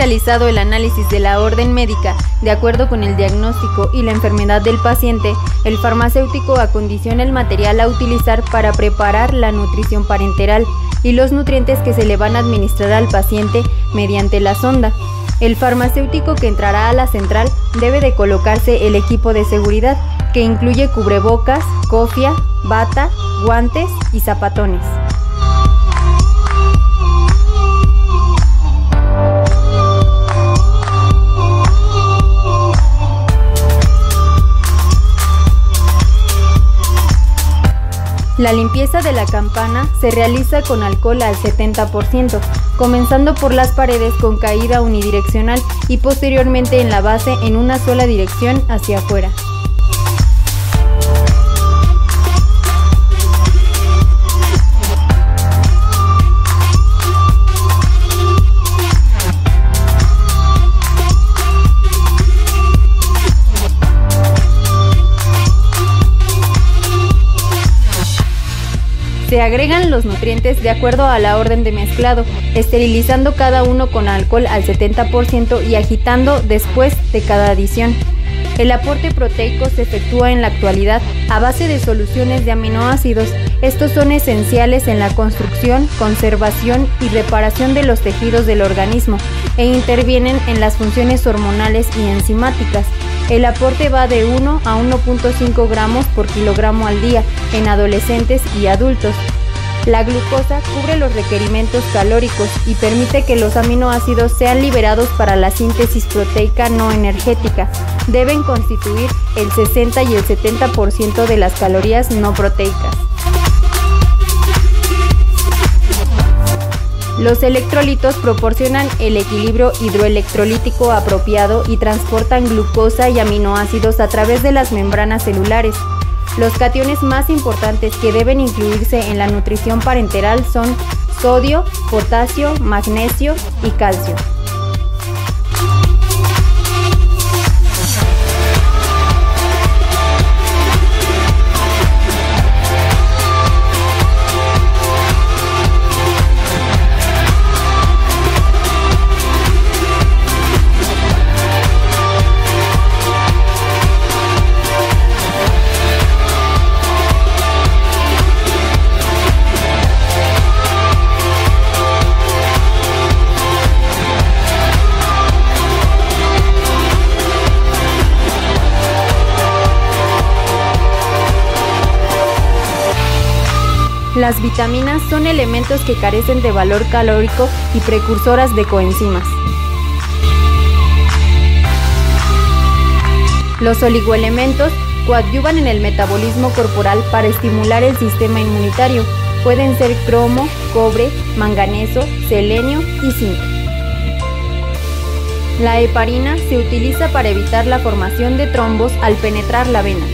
realizado el análisis de la orden médica de acuerdo con el diagnóstico y la enfermedad del paciente, el farmacéutico acondiciona el material a utilizar para preparar la nutrición parenteral y los nutrientes que se le van a administrar al paciente mediante la sonda. El farmacéutico que entrará a la central debe de colocarse el equipo de seguridad, que incluye cubrebocas, cofia, bata, guantes y zapatones. La limpieza de la campana se realiza con alcohol al 70%, comenzando por las paredes con caída unidireccional y posteriormente en la base en una sola dirección hacia afuera. Se agregan los nutrientes de acuerdo a la orden de mezclado, esterilizando cada uno con alcohol al 70% y agitando después de cada adición. El aporte proteico se efectúa en la actualidad a base de soluciones de aminoácidos. Estos son esenciales en la construcción, conservación y reparación de los tejidos del organismo e intervienen en las funciones hormonales y enzimáticas. El aporte va de 1 a 1.5 gramos por kilogramo al día en adolescentes y adultos. La glucosa cubre los requerimientos calóricos y permite que los aminoácidos sean liberados para la síntesis proteica no energética. Deben constituir el 60 y el 70% de las calorías no proteicas. Los electrolitos proporcionan el equilibrio hidroelectrolítico apropiado y transportan glucosa y aminoácidos a través de las membranas celulares. Los cationes más importantes que deben incluirse en la nutrición parenteral son sodio, potasio, magnesio y calcio. Las vitaminas son elementos que carecen de valor calórico y precursoras de coenzimas. Los oligoelementos coadyuvan en el metabolismo corporal para estimular el sistema inmunitario. Pueden ser cromo, cobre, manganeso, selenio y zinc. La heparina se utiliza para evitar la formación de trombos al penetrar la vena.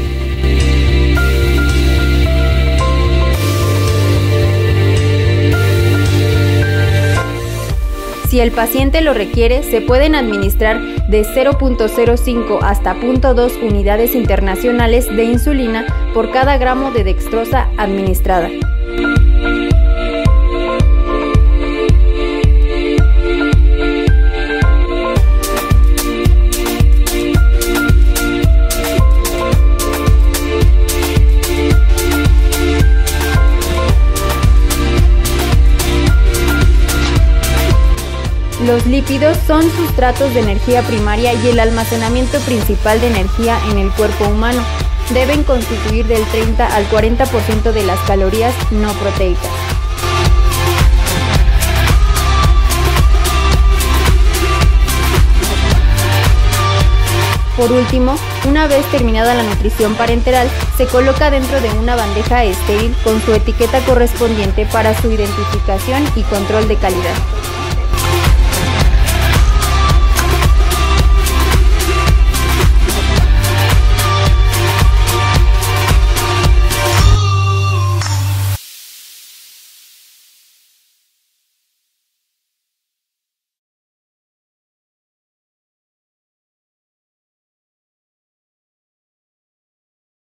Si el paciente lo requiere, se pueden administrar de 0.05 hasta 0.2 unidades internacionales de insulina por cada gramo de dextrosa administrada. Los lípidos son sustratos de energía primaria y el almacenamiento principal de energía en el cuerpo humano. Deben constituir del 30 al 40% de las calorías no proteicas. Por último, una vez terminada la nutrición parenteral, se coloca dentro de una bandeja estéril con su etiqueta correspondiente para su identificación y control de calidad.